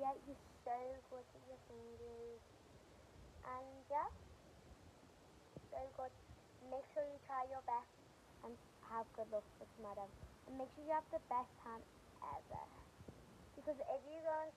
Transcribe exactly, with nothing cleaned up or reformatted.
yeah, you're so good with your fingers. And yeah, so good. Make sure you try your best and have good luck for tomorrow. And make sure you have the best time ever. Because if you go and